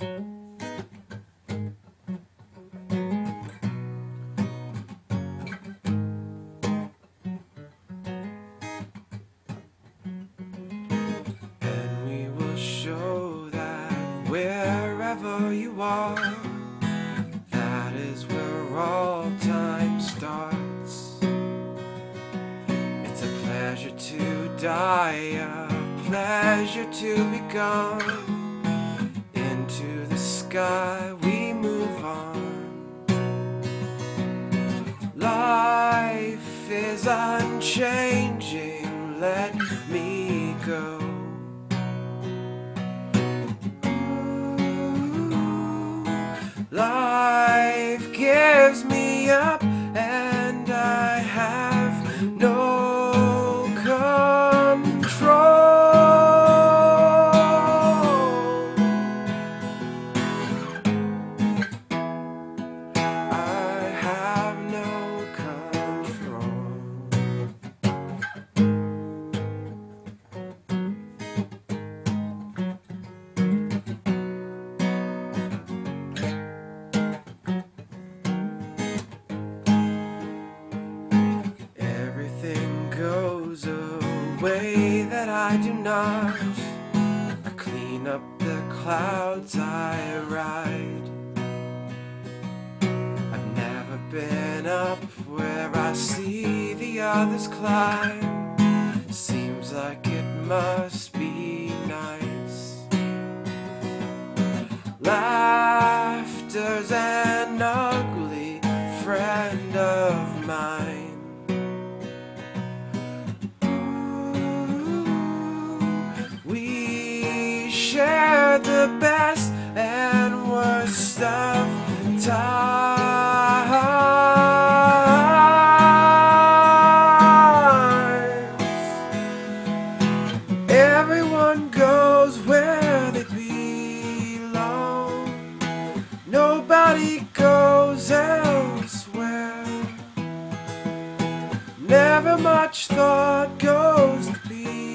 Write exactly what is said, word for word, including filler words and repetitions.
Wherever you are, that is where all time starts. It's a pleasure to die, a pleasure to be gone. Into the sky we move on. Life is unchanging, let me go. Life gives me up and I have no control. I have no control. Way that I do not. I clean up the clouds I ride. I've never been up where I see the others climb. Seems like it must be nice. Laughter's an ugly friend of mine. Share the best and worst of times. Everyone goes where they belong. Nobody goes elsewhere. Never much thought goes to be